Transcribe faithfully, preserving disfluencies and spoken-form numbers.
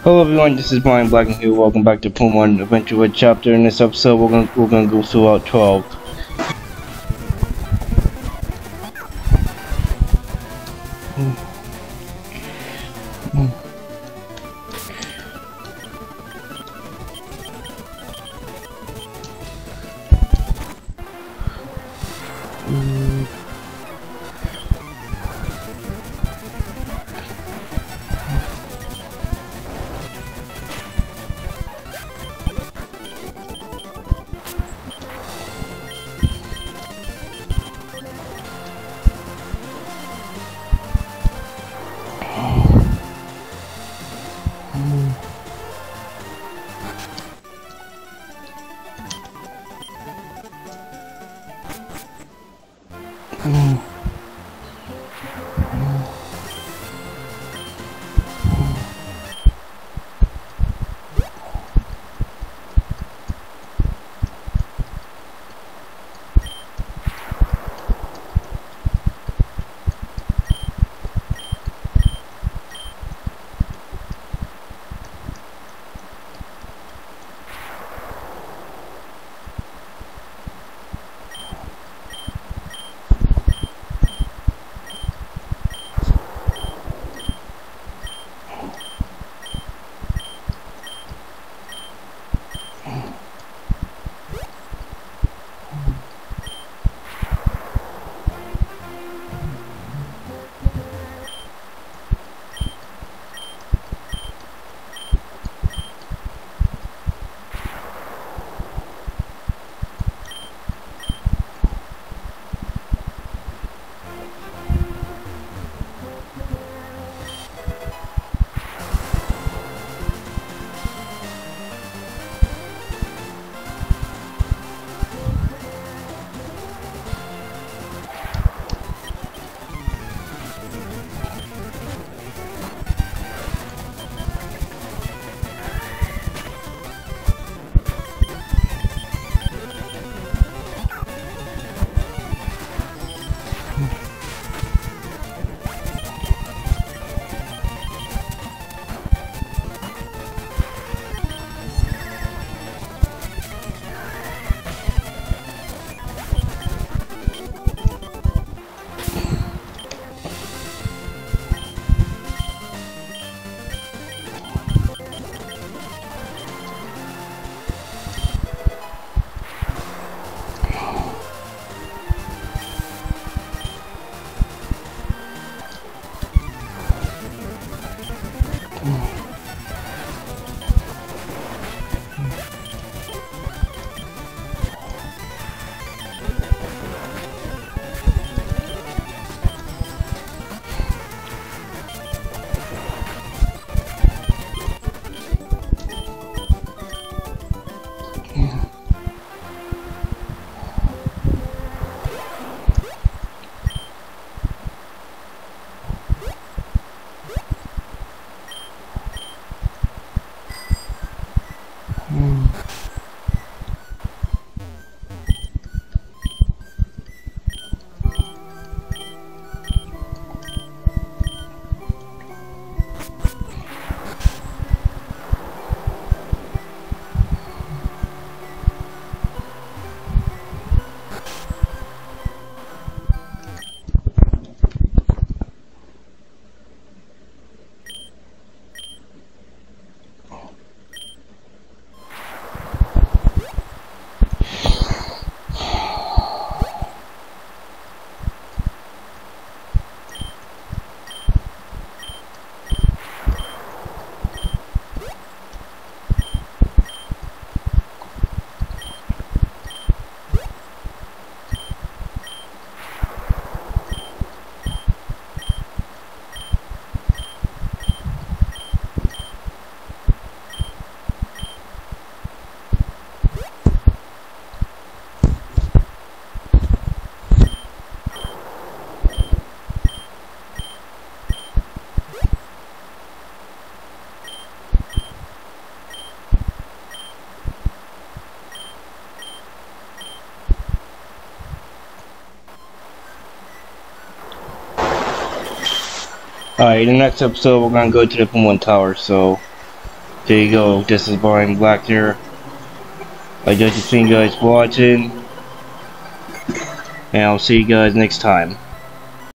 Hello everyone, this is Brian Black and here. Welcome back to Pokemon Adventure with Chapter. In this episode, we're gonna we're gonna go through Route twelve. Alright, in the next episode we're gonna go to the Pokemon Tower, so There you go. This is Brian Black here. I just thank you guys for watching, and I'll see you guys next time.